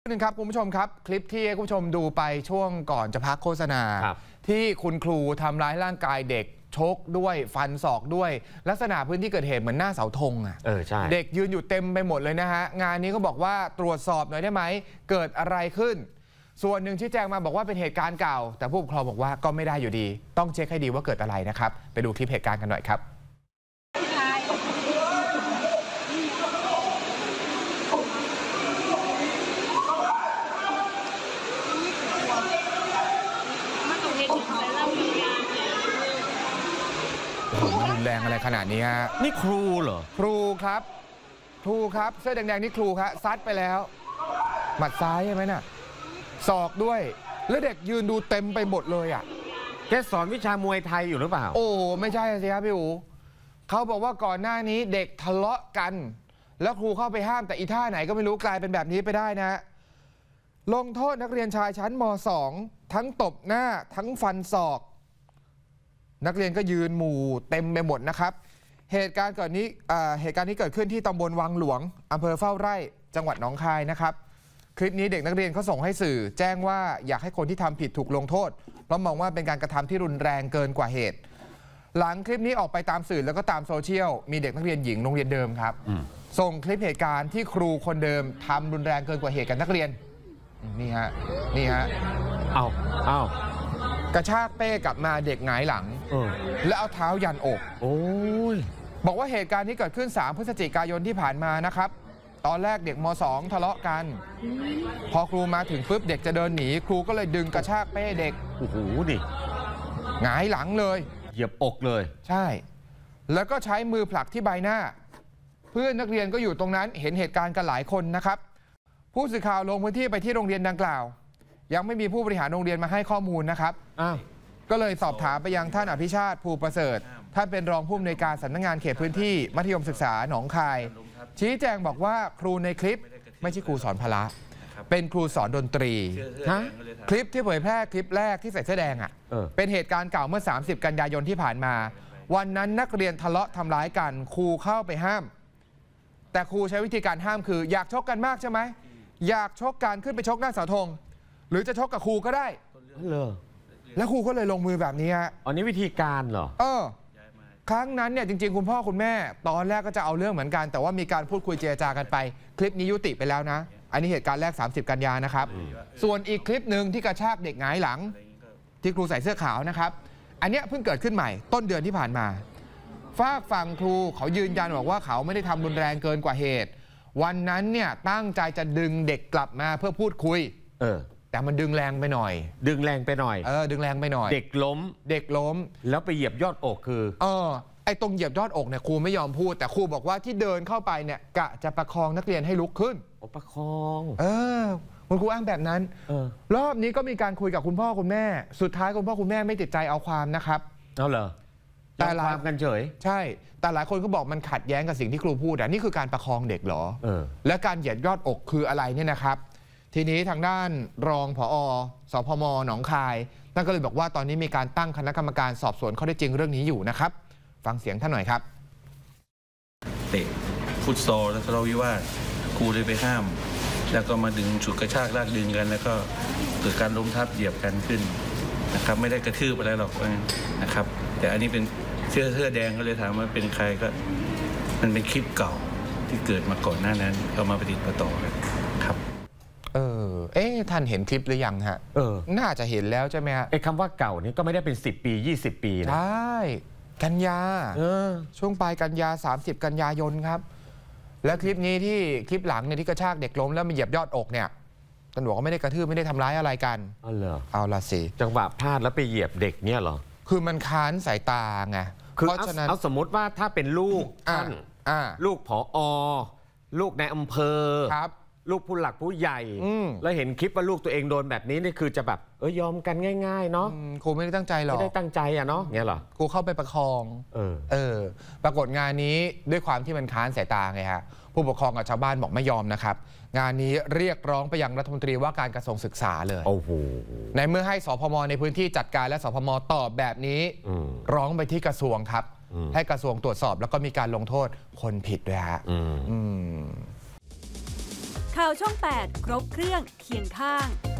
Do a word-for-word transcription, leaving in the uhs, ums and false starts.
นึงครับคุณผู้ชมครับคลิปที่คุณผู้ชมดูไปช่วงก่อนจะพักโฆษณาที่คุณครูทำร้ายร่างกายเด็กชกด้วยฟันศอกด้วยลักษณะพื้นที่เกิดเหตุเหมือนหน้าเสาธงอ่ะเออใช่เด็กยืนอยู่เต็มไปหมดเลยนะฮะงานนี้ก็บอกว่าตรวจสอบหน่อยได้ไหมเกิดอะไรขึ้นส่วนหนึ่งที่แจ้งมาบอกว่าเป็นเหตุการณ์เก่าแต่ผู้ปกครองบอกว่าก็ไม่ได้อยู่ดีต้องเช็คให้ดีว่าเกิดอะไรนะครับไปดูคลิปเหตุการณ์กันหน่อยครับรุนแรงอะไรขนาดนี้ฮะนี่ครูเหรอครูครับครูครับเสื้อแดงๆนี่ครูครับซัดไปแล้วหมัดซ้ายใช่ไหมน่ะศอกด้วยแล้วเด็กยืนดูเต็มไปหมดเลยอ่ะแกสอนวิชามวยไทยอยู่หรือเปล่าโอ้ไม่ใช่สิครับพี่อู๋เขาบอกว่าก่อนหน้านี้เด็กทะเลาะกันแล้วครูเข้าไปห้ามแต่อีท่าไหนก็ไม่รู้กลายเป็นแบบนี้ไปได้นะลงโทษนักเรียนชายชั้นม.สอง ทั้งตบหน้าทั้งฟันศอกนักเรียนก็ยืนหมู่เต็มไปหมดนะครับเหตุการณ์เกิดนี้เหตุการณ์นี้เกิดขึ้นที่ตำบลวังหลวงอำเภอเฝ้าไร่จังหวัดหนองคายนะครับคลิปนี้เด็กนักเรียนเขาส่งให้สื่อแจ้งว่าอยากให้คนที่ทำผิดถูกลงโทษเพราะมองว่าเป็นการกระทำที่รุนแรงเกินกว่าเหตุหลังคลิปนี้ออกไปตามสื่อแล้วก็ตามโซเชียลมีเด็กนักเรียนหญิงโรงเรียนเดิมครับส่งคลิปเหตุการณ์ที่ครูคนเดิมทำรุนแรงเกินกว่าเหตุกับนักเรียนนี่ฮะนี่ฮะเอาเอากระชากเป้กลับมาเด็กหงายหลังแล้วเอาเท้ายันอกโอ้ยบอกว่าเหตุการณ์นี้เกิดขึ้นสามพฤศจิกายนที่ผ่านมานะครับตอนแรกเด็กม.สอง ทะเลาะกันพอครูมาถึงปุ๊บเด็กจะเดินหนีครูก็เลยดึงกระชากเป้เด็กโอ้โหดิหงายหลังเลยเหยียบอกเลยใช่แล้วก็ใช้มือผลักที่ใบหน้าเพื่อนนักเรียนก็อยู่ตรงนั้นเห็นเหตุการณ์กันหลายคนนะครับผู้สื่อข่าวลงพื้นที่ไปที่โรงเรียนดังกล่าวยังไม่มีผู้บริหารโรงเรียนมาให้ข้อมูลนะครับก็เลยสอบถามไปยังท่านอภิชาติภูประเสริฐท่านเป็นรองผู้อำนวยการสำนักงานเขตพื้นที่มัธยมศึกษาหนองคายชี้แจงบอกว่าครูในคลิปไม่ใช่ครูสอนพละเป็นครูสอนดนตรีคลิปที่เผยแพร่คลิปแรกที่ใส่เสื้อแดงอ่ะเป็นเหตุการณ์เก่าเมื่อสามสิบกันยายนที่ผ่านมาวันนั้นนักเรียนทะเลาะทำร้ายกันครูเข้าไปห้ามแต่ครูใช้วิธีการห้ามคืออยากชกกันมากใช่ไหมอยากชกกันขึ้นไปชกหน้าเสาธงหรือจะชกกับครูก็ได้เหรอแล้วครูก็เลยลงมือแบบนี้ฮะอันนี้วิธีการเหรอเออครั้งนั้นเนี่ยจริงๆคุณพ่อคุณแม่ตอนแรกก็จะเอาเรื่องเหมือนกันแต่ว่ามีการพูดคุยเจรจากันไปคลิปนี้ยุติไปแล้วนะอันนี้เหตุการณ์แรกสามสิบกันยานะครับส่วนอีกคลิปหนึ่งที่กระชากเด็กหงายหลังที่ครูใส่เสื้อขาวนะครับอันนี้เพิ่งเกิดขึ้นใหม่ต้นเดือนที่ผ่านมาฝากฝั่งครูเขายืนยันบอกว่าเขาไม่ได้ทำรุนแรงเกินกว่าเหตุวันนั้นเนี่ยตั้งใจจะดึงเด็กกลับมาเพื่อพูดคุยเออแต่มันดึงแรงไปหน่อยดึงแรงไปหน่อยเออดึงแรงไปหน่อยเด็กล้มเด็กล้มแล้วไปเหยียบยอดอกคือเออไอ้ตรงเหยียบยอดอกเนี่ยครูไม่ยอมพูดแต่ครูบอกว่าที่เดินเข้าไปเนี่ยกะจะประคองนักเรียนให้ลุกขึ้นโอ้ประคองเออคุณครูอ้างแบบนั้นเออรอบนี้ก็มีการคุยกับคุณพ่อคุณแม่สุดท้ายคุณพ่อคุณแม่ไม่ติดใจเอาความนะครับเอาเหรอแต่หลายกันเฉยใช่แต่หลายคนก็บอกมันขัดแย้งกับสิ่งที่ครูพูดอ่ะนี่คือการประคองเด็กเหรอเออและการเหยียดยอดอกคืออะไรเนี่ยนะครับทีนี้ทางด้านรองผอ.สพม.หนองคายท่านก็เลยบอกว่าตอนนี้มีการตั้งคณะกรรมการสอบสวนข้อเท็จจริงเรื่องนี้อยู่นะครับฟังเสียงท่านหน่อยครับเตะฟุตซอลแล้วทะเลาะวิวาทครูเลยไปห้ามแล้วก็มาดึงฉุดกระชากลากดึงกันแล้วก็เกิดการล้มทับเหยียบกันขึ้นนะครับไม่ได้กระทืบอะไรหรอกนะครับแต่อันนี้เป็นเสื้อเสื้อแดงก็เลยถามว่าเป็นใครก็มันเป็นคลิปเก่าที่เกิดมาก่อนหน้านั้นเอามาประดิษฐ์ประต่อกันครับเออเอ๊ะท่านเห็นคลิปหรือยังฮะเออน่าจะเห็นแล้วใช่ไหมฮะไอ้คำว่าเก่านี่ก็ไม่ได้เป็นสิบปียี่สิบปีนะใช่กันยาเออช่วงปลายกันยาสามสิบกันยายนครับแล้วคลิปนี้ที่คลิปหลังเนี่ยที่กระชากเด็กล้มแล้วมาเหยียบยอดอกเนี่ยตำรวจก็ไม่ได้กระทืบไม่ได้ทำร้ายอะไรกันอ๋อเหรอเอาละสิจังหวะพลาดแล้วไปเหยียบเด็กเนี่ยเหรอคือมันค้านสายตาไงเพราะฉะนั้นเอาสมมติว่าถ้าเป็นลูกท่านลูกผอ.ลูกในอำเภอครับลูกผู้หลักผู้ใหญ่แล้วเห็นคลิปว่าลูกตัวเองโดนแบบนี้นี่คือจะแบบเออยอมกันง่ายๆเนาะครูไม่ได้ตั้งใจหรอกไม่ได้ตั้งใจอะเนาะเนี่ยหรอครูเข้าไปประคองเออเออปรากฏงานนี้ด้วยความที่มันค้านสายตาไงฮะผู้ปกครองกับชาวบ้านบอกไม่ยอมนะครับงานนี้เรียกร้องไปยังรัฐมนตรีว่าการกระทรวงศึกษาเลยโอ้โหในเมื่อให้สพม.ในพื้นที่จัดการและสพม.ตอบแบบนี้ร้องไปที่กระทรวงครับให้กระทรวงตรวจสอบแล้วก็มีการลงโทษคนผิดด้วยฮะข่าวช่องแปดครบเครื่องเคียงข้าง